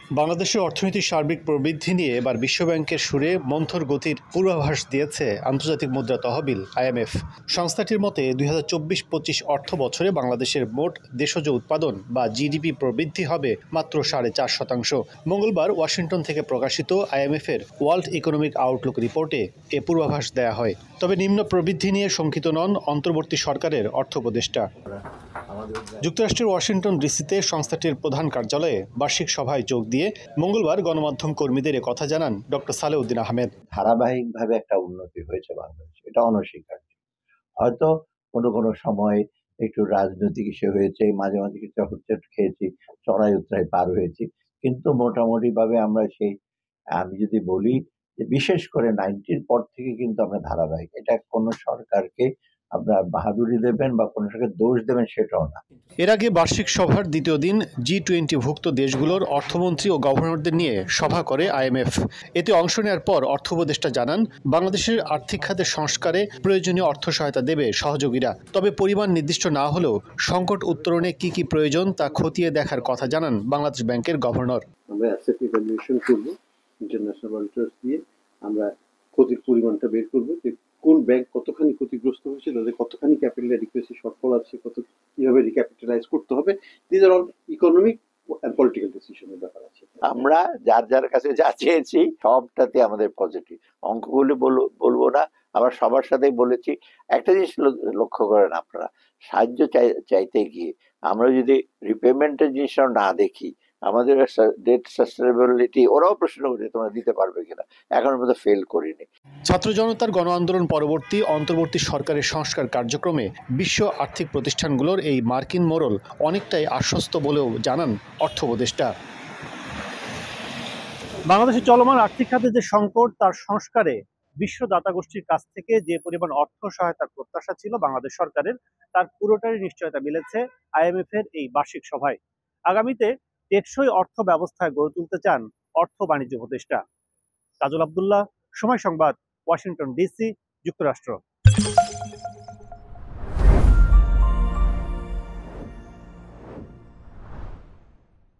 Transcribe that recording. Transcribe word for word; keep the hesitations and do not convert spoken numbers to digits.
বাংলাদেশের অর্থনীতির সার্বিক প্রবৃদ্ধি নিয়ে এবার বিশ্বব্যাংকের সুরে মন্থর গতির পূর্বাভাস দিয়েছে আন্তর্জাতিক মুদ্রা তহবিল আইএমএফ। সংস্থাটির মতে দুই হাজার চব্বিশ পঁচিশ অর্থ বছরে বাংলাদেশের মোট দেশজ উৎপাদন বা জিডিপি প্রবৃদ্ধি হবে মাত্র সাড়ে চার শতাংশ। মঙ্গলবার ওয়াশিংটন থেকে প্রকাশিত আইএমএফের ওয়ার্ল্ড ইকোনমিক আউটলুক রিপোর্টে এ পূর্বাভাস দেয়া হয়। তবে নিম্ন প্রবৃদ্ধি নিয়ে শঙ্কিত নন অন্তর্বর্তী সরকারের অর্থ উপদেষ্টা। যুক্তরাষ্ট্রের ওয়াশিংটন ডিসিতে সংস্থাটির প্রধান কার্যালয়ে বার্ষিক সভায় যোগ দিয়ে মঙ্গলবার গণমাধ্যম কর্মীদের কথা জানান ডক্টর সালেহ উদ্দিন আহমেদ। ধারাবাহিকভাবে একটা উন্নতি হয়েছে বাংলাদেশ, এটা অনস্বীকার্য। হয়তো কোনো কোনো সময় একটু রাজনৈতিক ইস্যু হয়েছে, মাঝে মাঝে কিছু হচ্ছেট খেয়েছি, চড়াই উতরাই পার হয়েছি, কিন্তু মোটামুটি ভাবে আমরা সেই, আমি যদি বলি যে বিশেষ করে নাইনটির পর থেকে কিন্তু আমরা ধারাবাহিক, এটা কোনো সরকারকে আপনার বাহাদুরি দেবেন বা কোনো সরকার দোষ দেবেন সেটাও না। এর আগে বার্ষিক সভার দ্বিতীয় দিন জি টোয়েন্টি ভুক্ত দেশগুলোর অর্থমন্ত্রী ও গভর্নরদের নিয়ে সভা করে আইএমএফ। এতে অংশ নেওয়ার পর অর্থ উপদেষ্টা জানান, বাংলাদেশের আর্থিক খাতের সংস্কারে প্রয়োজনীয় অর্থ সহায়তা দেবে সহযোগীরা। তবে পরিমাণ নির্দিষ্ট না হলেও সংকট উত্তরণে কি কি প্রয়োজন তা খতিয়ে দেখার কথা জানান বাংলাদেশ ব্যাংকের গভর্নর। আমরা অ্যাসেট ইভ্যালুয়েশন করব, ইন্টারন্যাশনাল অডিটরস দিয়ে আমরা ক্ষতির পরিমাণটা বের করব, যে কোন ব্যাংক কতখানি ক্ষতিগ্রস্ত হয়েছে, তাদের কতখানি ক্যাপিটাল অ্যাডিকুয়েসি শর্টফল আছে, কত কিভাবে রিক্যাপিটালাইজ করতে হবে। This are all economic and political ডিসিশনের ব্যাপার আছে। আমরা যার যার কাছে যা চেয়েছি সবটাতে আমাদের পজিটিভ, অঙ্কগুলো বলবো না, আবার সবার সাথেই বলেছি। একটা জিনিস লক্ষ্য করেন আপনারা, সাহায্য চাইতে গিয়ে আমরা যদি রিপেমেন্টের জিনিসটা না দেখি, আমাদের ডেট সাস্টেনেবিলিটি ওরাও প্রশ্ন করে তোমরা দিতে পারবে কিনা, এখনো পর্যন্ত ফেল করিনি। ছাত্র জনতার গণ আন্দোলন পরবর্তী অন্তর্বর্তী সরকারের সংস্কার কার্যক্রমে বিশ্ব আর্থিক প্রতিষ্ঠানগুলোর এই মার্কিন মোড়ল অনেকটাই আশ্বস্ত বলেও জানান অর্থ উপদেষ্টা। বাংলাদেশের চলমান আর্থিক খাতে যে সংকট, তার সংস্কারে বিশ্ব দাতা গোষ্ঠীর কাছ থেকে যে পরিমাণ অর্থ সহায়তার প্রত্যাশা ছিল বাংলাদেশ সরকারের, তার পুরোটারই নিশ্চয়তা মিলেছে আইএমএফ এর এই বার্ষিক সভায়। আগামীতে টেকসই অর্থ ব্যবস্থায় গড়ে তুলতে চান অর্থ বাণিজ্য উপদেষ্টা। কাজল আব্দুল্লাহ, সময় সংবাদ, ওয়াশিংটন ডিসি, যুক্তরাষ্ট্র।